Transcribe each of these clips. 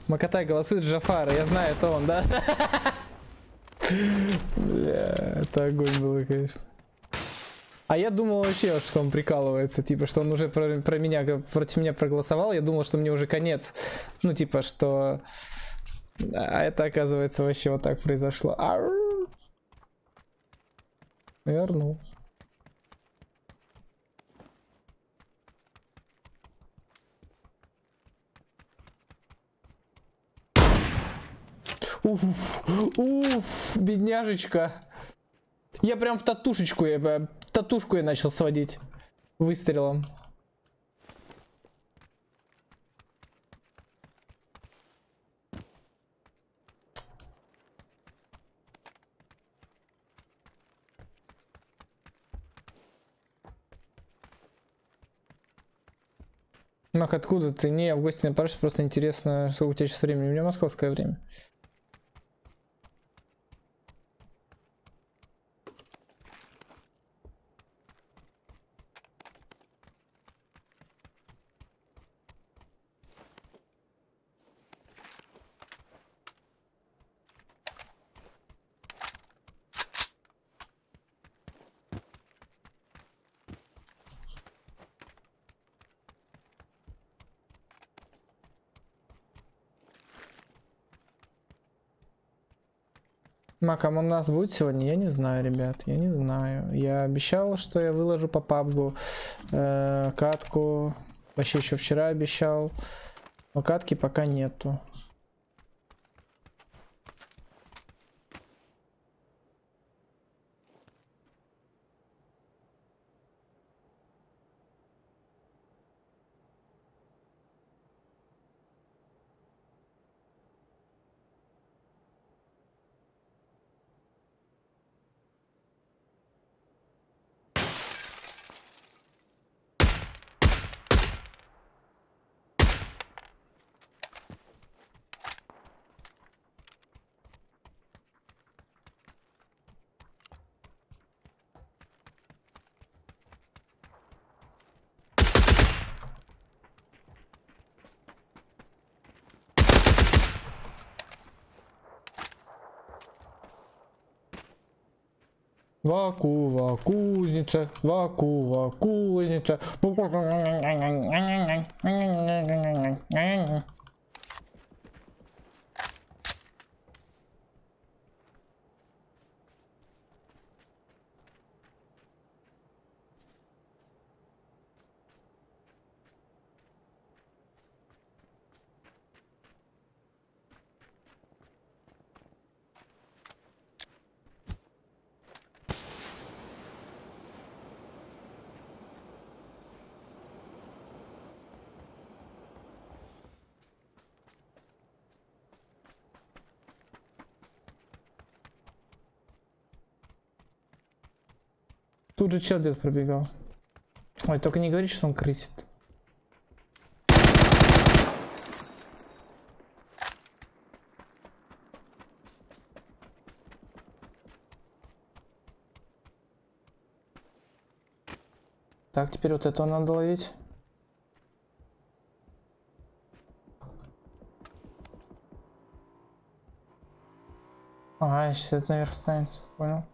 Макатай голосует Джафара, я знаю, это он, да? Бля, это огонь было, конечно. А я думал вообще, что он прикалывается, типа, что он уже про меня, против меня проголосовал, я думал, что мне уже конец. Ну, типа, что... А это, оказывается, вообще вот так произошло. Вернул. Уф, бедняжечка. Я прям в татушечку, татушку я начал сводить выстрелом. Мак, откуда ты? Не, в гости на Париж, просто интересно, сколько у тебя сейчас времени. У меня московское время. Мак, а у нас будет сегодня? Я не знаю, ребят, я не знаю. Я обещал, что я выложу по пабгу катку. Вообще еще вчера обещал. Но катки пока нету. Кузница, кузница. Тут же чел где-то пробегал. Ой, только не говори, что он крысит. Так, теперь вот этого надо ловить. Ага, сейчас это наверх станет. Понял.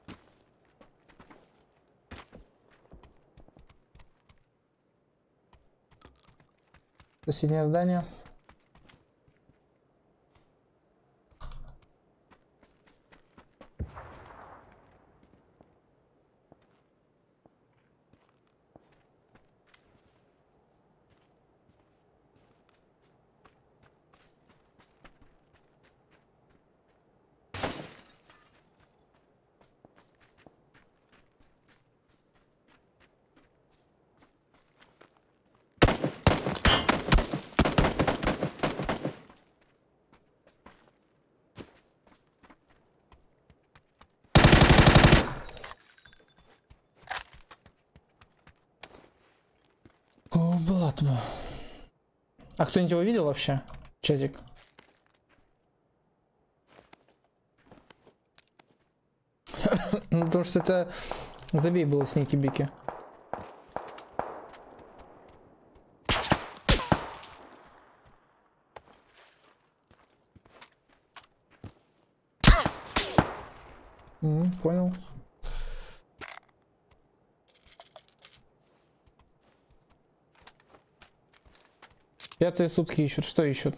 Соседнее здание. О, ладно. А кто-нибудь его видел вообще? Чатик. Ну, потому что это забей было с Ники-Бики. Понял. Пятые сутки ищут. Что ищут?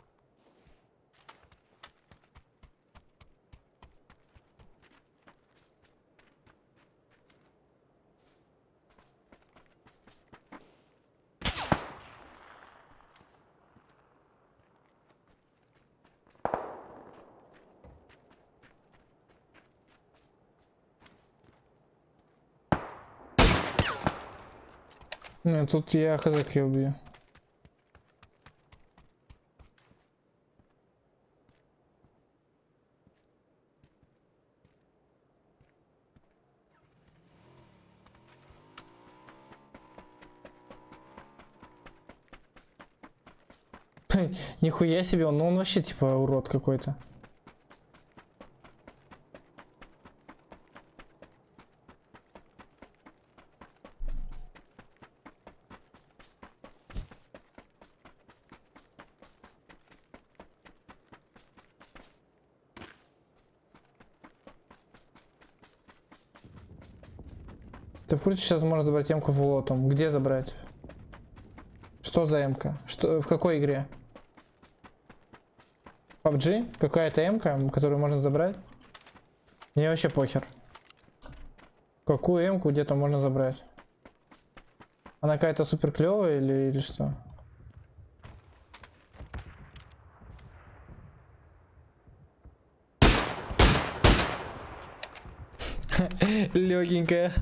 Нет, тут я хз убью. Нихуя себе, он вообще типа урод какой-то. Ты в курсе, сейчас можно забрать эмку в лотом? Где забрать? Что за эмка? Что, в какой игре? PUBG? Какая-то эмка, которую можно забрать? Мне вообще похер. Какую эмку где-то можно забрать? Она какая-то супер клевая или что? Легенькая.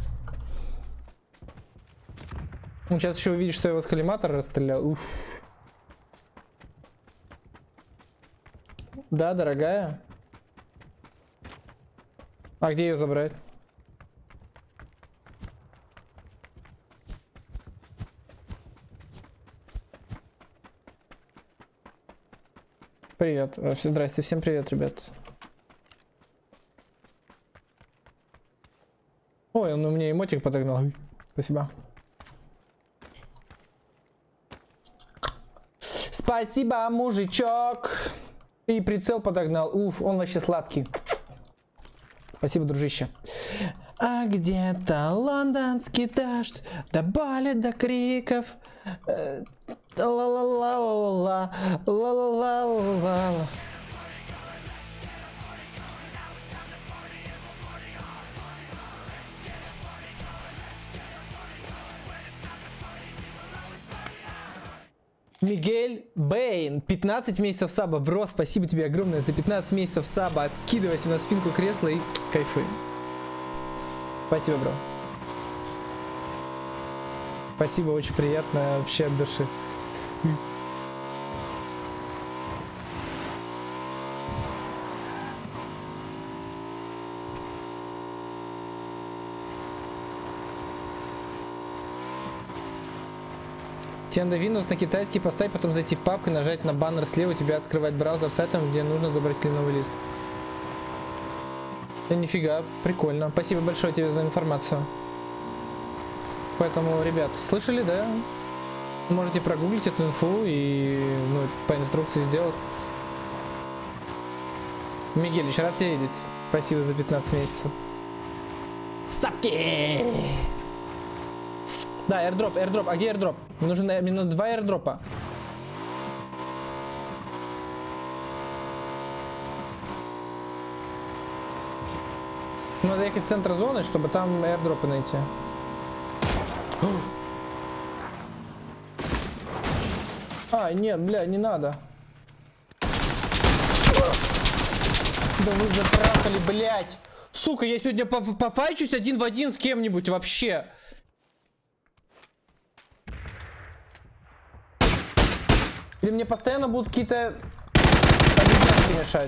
Он сейчас еще увидит, что я его с коллиматора расстрелял. Уф. Да, дорогая. А где ее забрать? Привет. Здрасте, всем привет, ребят. Ой, он у меня эмотик подогнал. Спасибо. Спасибо, мужичок. И прицел подогнал. Уф, он вообще сладкий. Спасибо, дружище. А где-то лондонский дождь, до боли, до криков. Ла-ла-ла-ла-ла-ла, ла-ла-ла-ла-ла. Мигель Бэйн, 15 месяцев саба. Бро, спасибо тебе огромное за 15 месяцев саба. Откидывайся на спинку кресла и кайфуй. Спасибо, бро. Спасибо, очень приятно, вообще от души. Тебе надо Windows на китайский поставить, потом зайти в папку, нажать на баннер слева, тебе открывать браузер с сайтом, где нужно забрать кленовый лист. Да нифига, прикольно. Спасибо большое тебе за информацию. Поэтому, ребят, слышали, да? Можете прогуглить эту инфу и по инструкции сделать. Мигель, еще рад тебя видеть. Спасибо за 15 месяцев. Сапки! Да, airdrop, airdrop. А где airdrop? Мне нужно именно 2 airdropа. Надо ехать в центр зоны, чтобы там airdropы найти. А, нет, бля, не надо. Да вы затрахали, блядь. Сука, я сегодня пофайчусь один в один с кем-нибудь вообще. Или мне постоянно будут какие-то обезьянки мешать?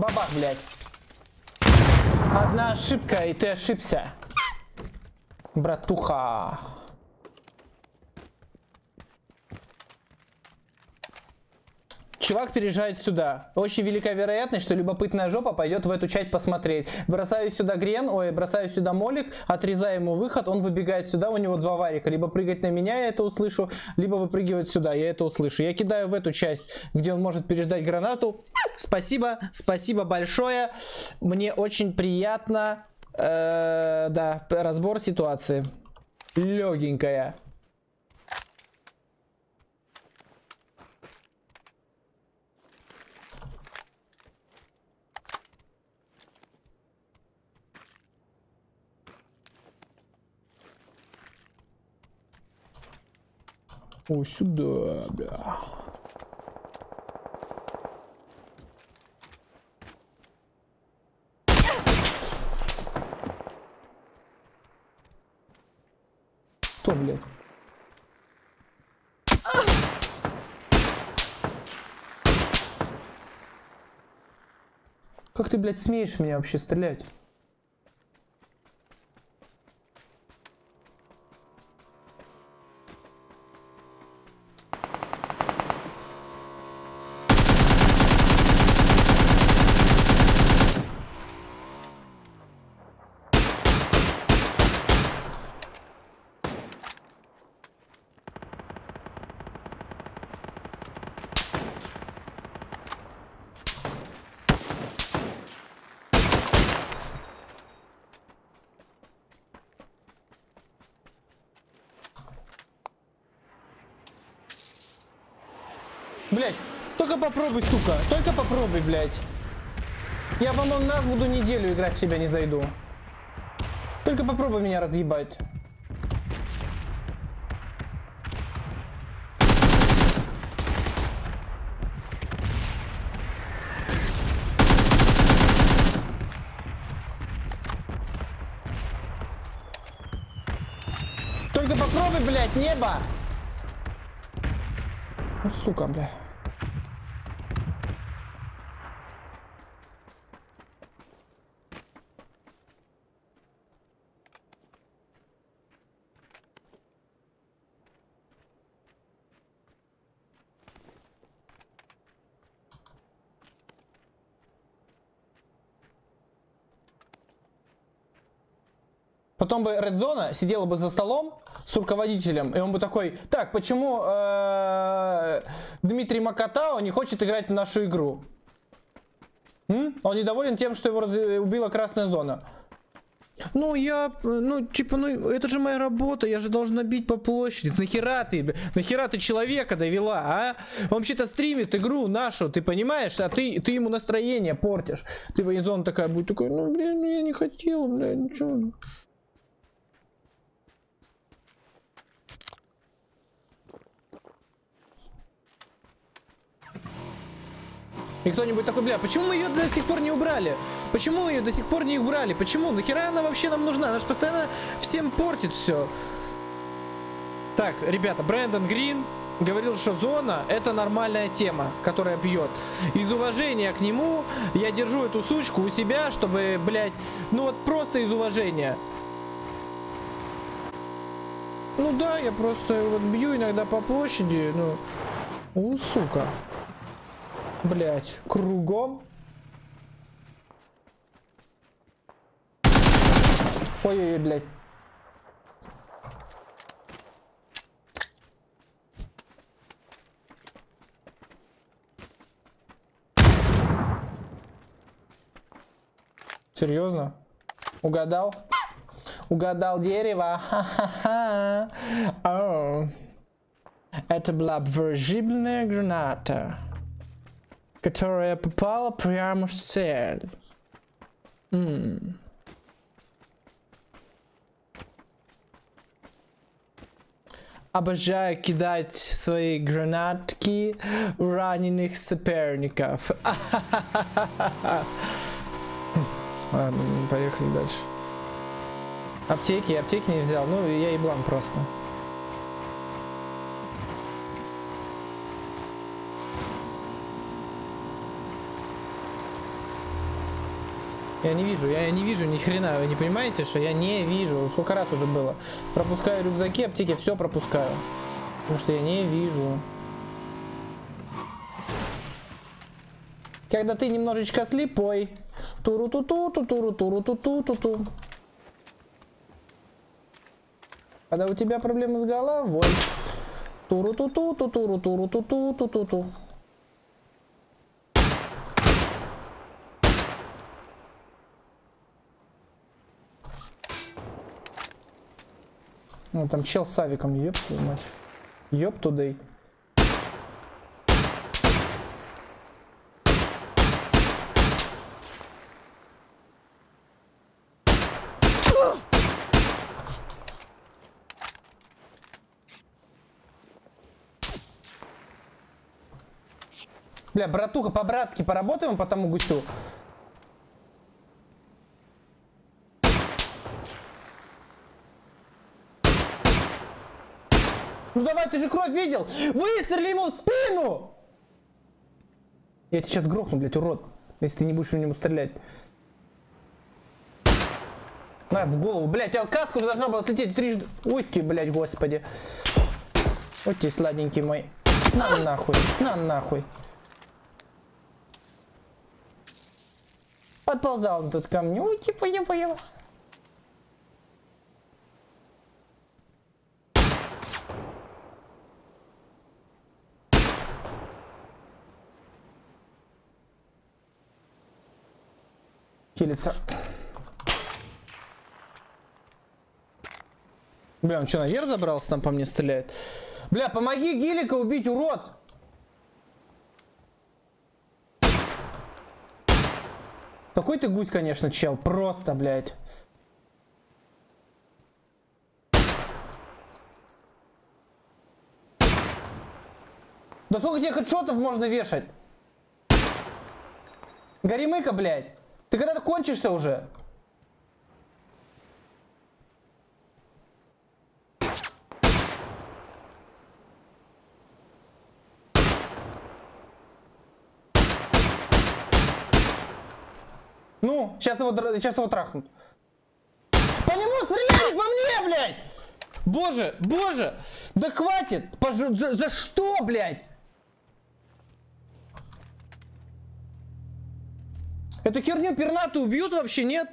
Бабах, блядь. Одна ошибка, и ты ошибся. Братуха. Чувак переезжает сюда. Очень велика вероятность, что любопытная жопа пойдет в эту часть посмотреть. Бросаю сюда грен, бросаю сюда молик, отрезаю ему выход, он выбегает сюда, у него два варика. Либо прыгать на меня, я это услышу, либо выпрыгивать сюда, я это услышу. Я кидаю в эту часть, где он может переждать гранату. Спасибо, спасибо большое. Мне очень приятно. Да, разбор ситуации. Легенькая. О, сюда, бля. Кто, блядь? Как ты, блядь, смеешь в меня вообще стрелять? Блять, только попробуй, сука. Только попробуй, блять. Я в Among Us буду неделю играть, в себя не зайду. Только попробуй меня разъебать. Только попробуй, блять, небо. Ну, сука, бля. Потом бы Red Zone сидела бы за столом с руководителем, и он бы такой: так, почему Дмитрий Макатао не хочет играть в нашу игру? Он недоволен тем, что его убила красная зона. Ну, это же моя работа, я же должна бить по площади. Нахера ты человека довела, а? Он вообще-то стримит игру нашу, ты понимаешь? А ты ему настроение портишь. Ты бы, и зона такая будет, такой: ну, блин, я не хотел, бля, ничего. И кто-нибудь такой: бля, почему мы ее до сих пор не убрали? Почему мы ее до сих пор не убрали? Почему? Нахера она вообще нам нужна? Она же постоянно всем портит все. Так, ребята, Брэндон Грин говорил, что зона — это нормальная тема, которая бьет. Из уважения к нему я держу эту сучку у себя, чтобы, блядь, ну вот просто из уважения. Ну да, я просто вот бью иногда по площади, ну, сука. Блять, кругом. Ой-ой-ой, блять. Серьезно? Угадал? Угадал дерево. Ха-ха-ха. Это была обворожительная граната, которая попала прямо в цель. Обожаю кидать свои гранатки в раненых соперников. Ладно, поехали дальше. Аптеки не взял. Ну, я еблан просто. Я не вижу ни хрена. Вы не понимаете, что я не вижу? Сколько раз уже было? Пропускаю рюкзаки, аптеки, все пропускаю. Потому что я не вижу. Когда ты немножечко слепой. Туру-ту-ту, туру-туру-ту-ту-ту-ту-ту. Когда у тебя проблемы с головой. Туру-ту-ту, туру-туру-ту-ту-ту-ту-ту. Ну, там чел с авиком, ёб твою мать. Ёб тудей. Бля, братуха, по-братски поработаем по тому гусю. Ну давай, ты же кровь видел! Выстрели ему в спину! Я тебя сейчас грохну, блядь, урод. Если ты не будешь в него стрелять. На, в голову, блядь, у тебя каска уже должна была слететь трижды. Ой ты, блядь, господи. Ой ты, сладенький мой. На нахуй, на нахуй. Подползал он тут ко мне. Ой, типа, я понял. Хилится. Бля, он что, наверх забрался, там по мне стреляет? Бля, помоги Гелика убить, урод! Такой ты гусь, конечно, чел. Просто, блядь. Да сколько тебе хедшотов можно вешать? Горемыка, блядь. Ты когда-то кончишься уже. Ну, сейчас его трахнут. По нему стреляют, по мне, блядь! Боже, боже! Да хватит! За что, блядь? Эту херню пернатую убьют вообще, нет?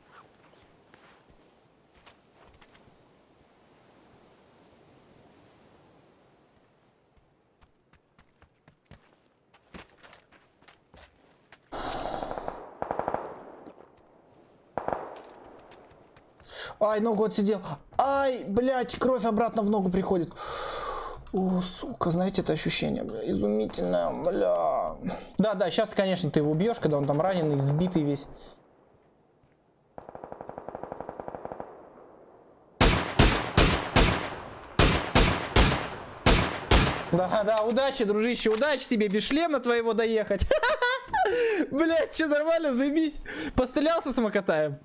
Ай, ногу отсидел. Ай, блядь, кровь обратно в ногу приходит. О, сука, знаете, это ощущение, бля, изумительное, бля. Да, сейчас, конечно, ты его убьешь, когда он там раненый, сбитый весь. Да, удачи, дружище, удачи тебе без шлема твоего доехать. Блядь, что нормально, заебись. Пострелялся с Макатаем.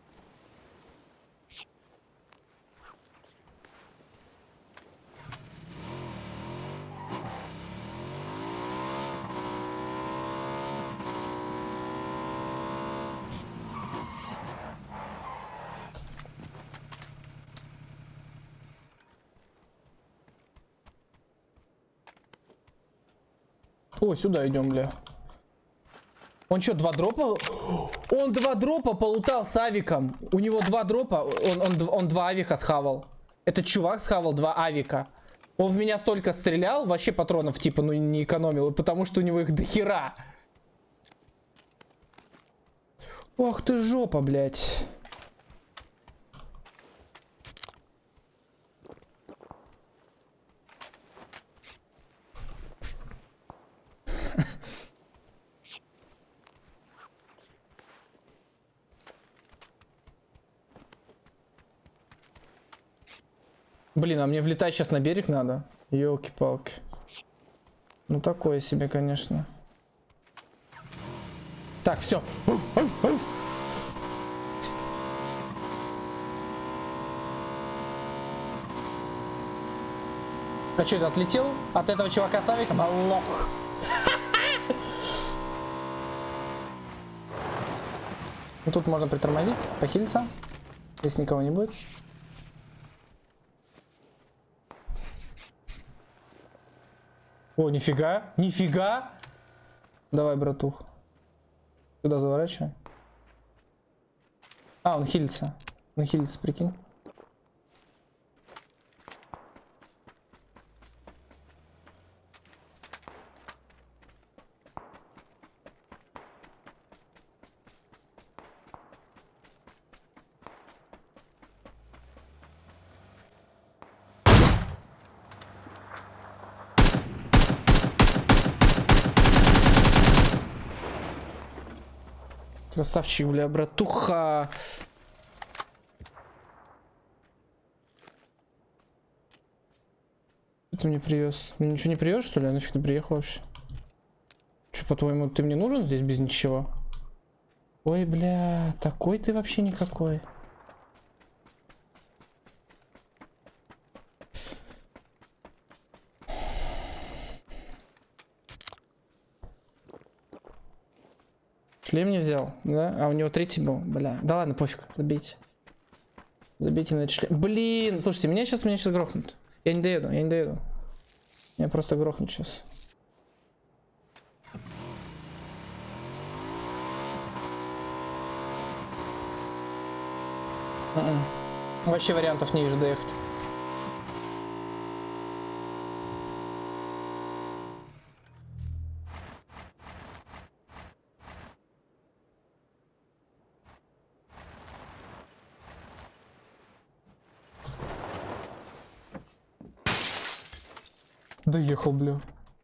О, сюда идем, бля. Он что, 2 дропа? Он 2 дропа полутал с авиком. У него 2 дропа, он 2 авика схавал. Этот чувак схавал 2 авика. Он в меня столько стрелял, вообще патронов типа, ну не экономил, потому что у него их дохера. Ох ты жопа, блядь. Блин, а мне влетать сейчас на берег надо? Ёлки-палки. Ну такое себе, конечно. Так, все. А что, это отлетел от этого чувака с авиком? А лох. Ну, тут можно притормозить, похилиться, если никого не будет. О, нифига, нифига! Давай, братух. Сюда заворачивай. А, он хилится. Он хилится, прикинь. Красавчик, бля, братуха. Что ты мне привез? Мне ничего не привез, что ли? А нафиг ты приехал вообще? Че, по-твоему, ты мне нужен здесь без ничего? Ой, бля, такой ты вообще никакой. Шлем не взял, да? А у него третий был, бля. Да ладно, пофиг, забейте. Забейте на этот шлем. Блин, слушайте, меня сейчас грохнут. Я не доеду, я не доеду. Меня просто грохнут сейчас. Вообще вариантов не вижу доехать. Доехал, бля.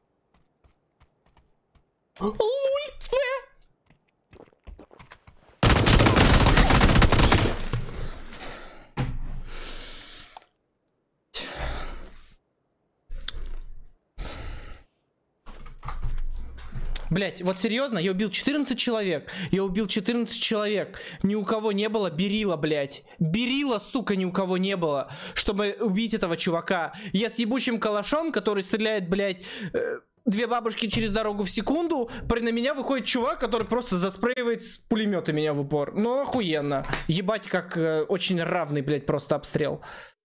Блять, вот серьезно, я убил 14 человек. Я убил 14 человек. Ни у кого не было берила, блять. Берила, сука, ни у кого не было, чтобы убить этого чувака. Я с ебучим калашом, который стреляет, блять, две бабушки через дорогу в секунду. На меня выходит чувак, который просто заспрейивает с пулемета меня в упор. Ну, охуенно. Ебать, как очень равный, блять, просто обстрел.